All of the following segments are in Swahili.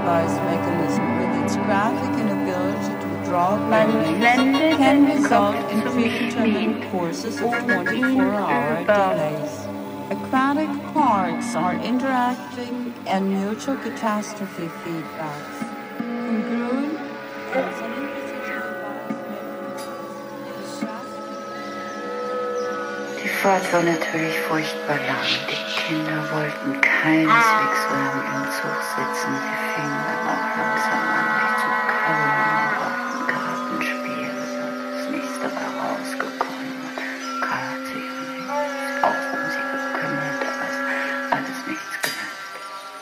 device mechanism with its graphic inability to draw buildings can result in predetermined courses of 24-hour delays. Aquatic parts are interacting and mutual catastrophe feedbacks. Congruent as an Die Fahrt war natürlich furchtbar lang. Die Kinder wollten keineswegs so lange im Zug sitzen. Sie fingen dann auch langsam an, sich zu kabbeln und wollten Karten spielen. Es ist nichts dabei rausgekommen. Karl hat sich auch um sie gekümmert, aber es hat alles nichts genützt.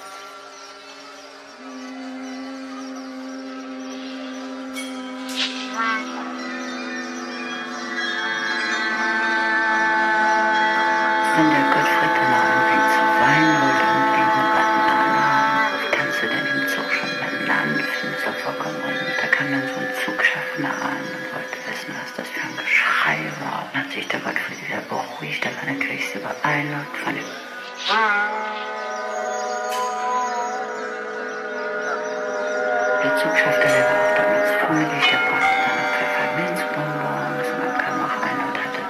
Wenn der Gottfried dann anfängt zu weinen, wollte unbedingt eine Banane haben. Kannst du denn im Zug schon Bananen finden? Ist doch vollkommen unmöglich. Da kam dann so ein Zugschaffner an und wollte wissen, was das für ein Geschrei war. Dann hat sich der Gottfried wieder beruhigt, aber natürlich ist er beeindruckt von dem. Der Zugschaffner, der war auch damals freundlich, der brachte dann noch Pfefferminzbonbons und dann kam noch einer und hatte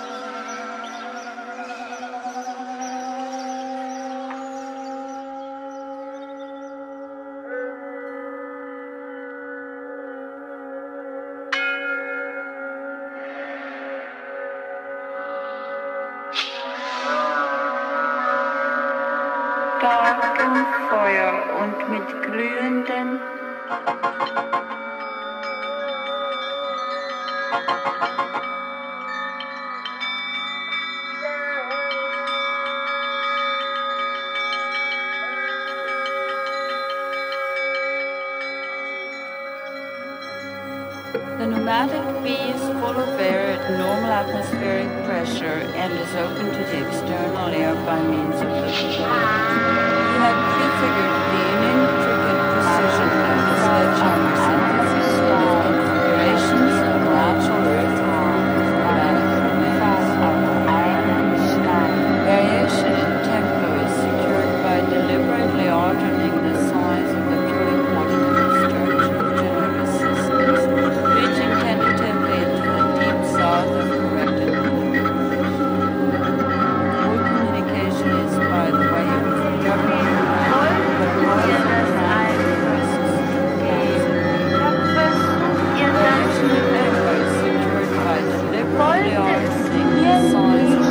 dort um Feuer und mit glühenden The pneumatic bee is full of air at normal atmospheric pressure and is open to the external air by means of the propeller. He had prefigured the intricate precision of the sledgehammer synthesis with configurations of natural earth variation in tempo is secured by deliberately altering the size of the purely quantitative structure of general systems, reaching tentatively into the deep south of corrected all communication is, by the way, of government, but also variation in tempo is secured by deliberately altering the size of the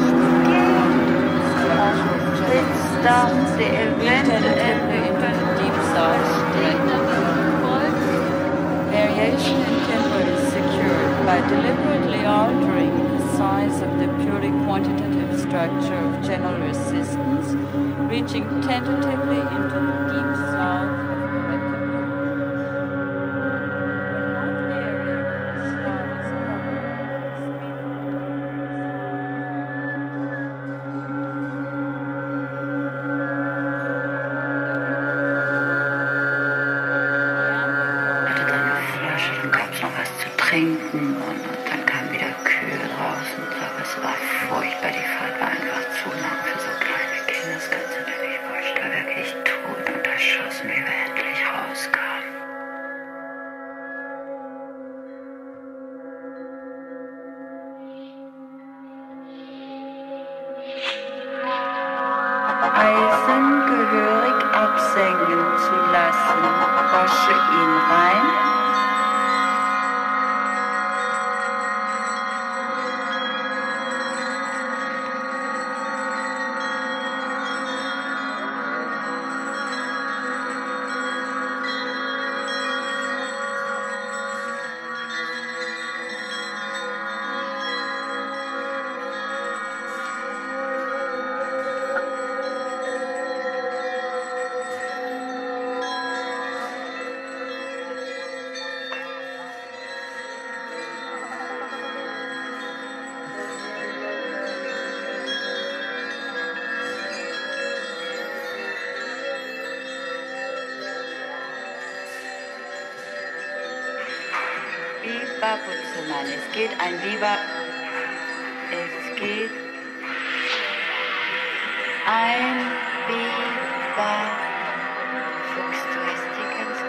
variation in tempo is secured by deliberately altering the size of the purely quantitative structure of general resistance, reaching tentatively into the deep south of corrected trinken und dann kamen wieder Kühe draußen. Aber es war furchtbar, die Fahrt war einfach zu lang für so kleine Kinder. Das kannst du dir nicht vorstellen, wirklich tot und erschossen, wie wir endlich rauskamen. Eisen gehörig absenken zu lassen, wasche ihn rein. Butzelmann. Es geht ein Biber. Es geht ein Biber. Fuchs, du hast die ganz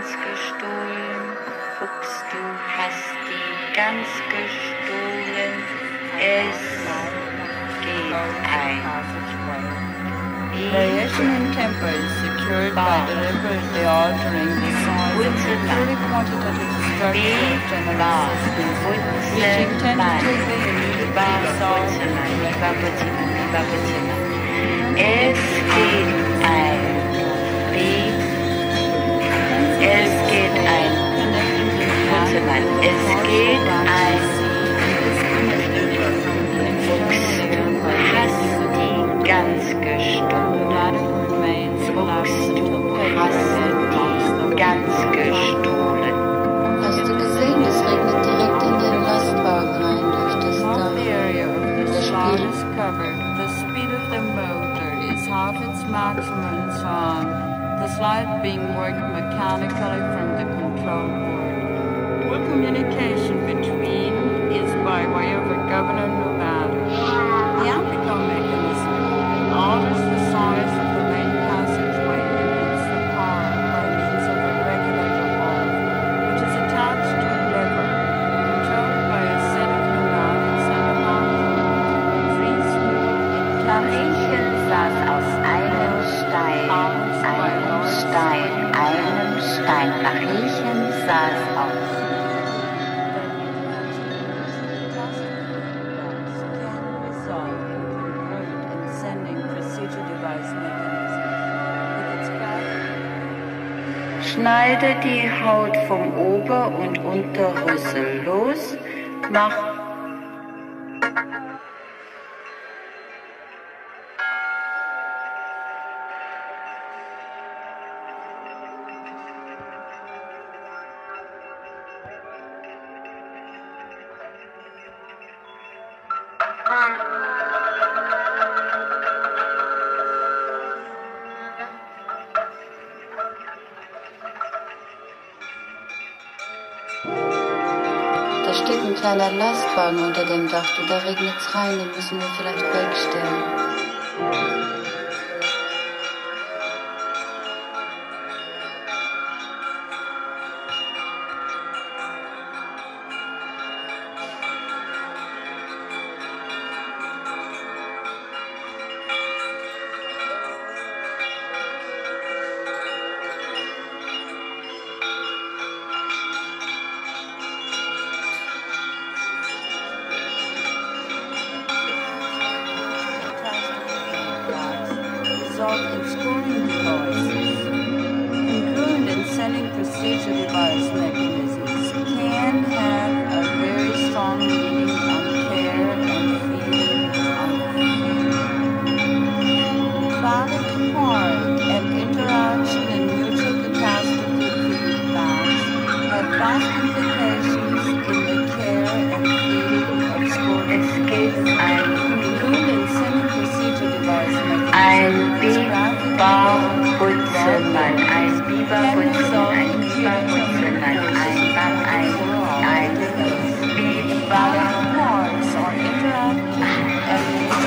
gestohlen, Fuchs, du hast die Gans gestohlen, es geht ein. Variation in tempo is secured by deliberately altering the size of the purely quantitative structure of generalized music, reaching tentatively a new sound. Es geht ein. Es geht ein. Wurzelmann. Es geht ein. Fuchs, du hast die Gans gestohlen. Fuchs, du hast die Gans gestohlen. Hast du gesehen, es regnet direkt in den Lastwagen rein durch das Dach. The area of the slot is covered. The speed of the motor is half its maximum sound. The slide being worked mechanically from the control board. All communication between is by way of a governor pneumatic. The amplico mechanism alters the size of the main passageway against the car by means of a regulator valve, which is attached to a lever, controlled by a set of pneumatics and a mountain. Free smooth Mariechen saß auf einem Stein, einem Stein. Mariechen saß auf. Schneide die Haut vom Ober- und Unterrüssel los, mach Da steht ein kleiner Lastwagen unter dem Dach, du, da regnet's rein, den müssen wir vielleicht wegstellen. In scoring devices, included in sending procedure device mechanisms, can have a very strong meaning on care and feeling on chronic harm and interaction in mutual catastrophe feedbacks have vast implications in the care and feeling of scoring devices, included in sending procedure device mechanisms. ein Biberwurzelmann, ein Biberwurzelmann, ein Biberwurzelmann, ein parts are interacting and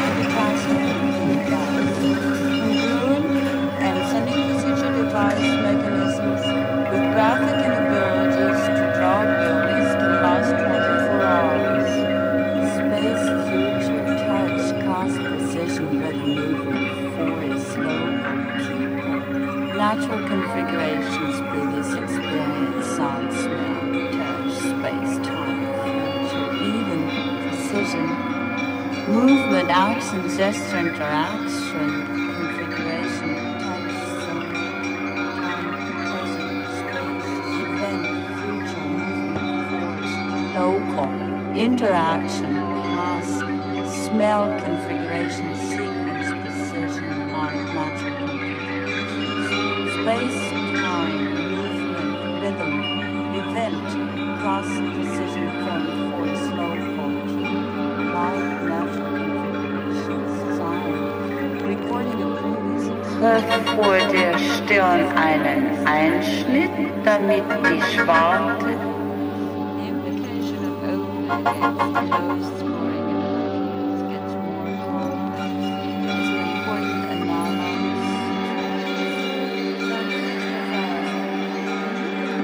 and sending procedure device mechanisms with graphic inabilities to draw buildings can last 24 hours. Space, future, touch, cost, precision, ready movement, forest, slow, natural configurations, previous experience, sound, smell, touch, space, time, future, even precision, movement, action, gesture, interaction, configuration, touch, sound, time, present, space, event, future, movement, force, local, interaction, past, smell, configuration, sequence, precision, natural configuration, space, time, movement, rhythm, event, cross, precision, form, force, local, key, light, natural configurations, sound, recording of previous vor der Stirn einen Einschnitt, damit die Schwarte the implication of open and closed scoring abilities gets more complex. It's an important analysis.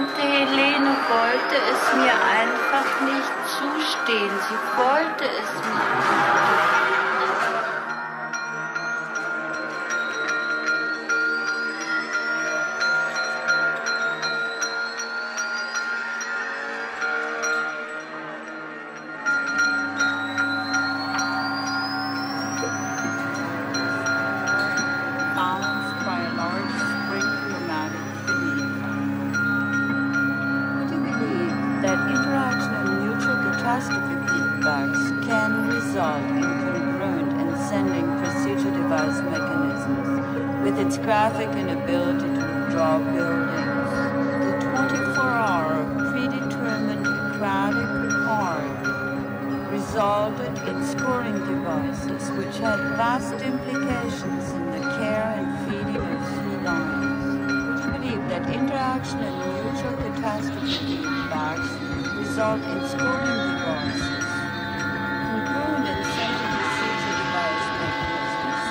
Tante Helene wollte es mir einfach nicht zustehen. Sie wollte es nicht. With its graphic inability to draw buildings, the 24-hour predetermined aquatic part resulted in scoring devices which had vast implications in the care and feeding of felines. Would you believe that interaction and mutual catastrophe feedbacks result in scoring devices? Congruent and sensitive seizure device mechanisms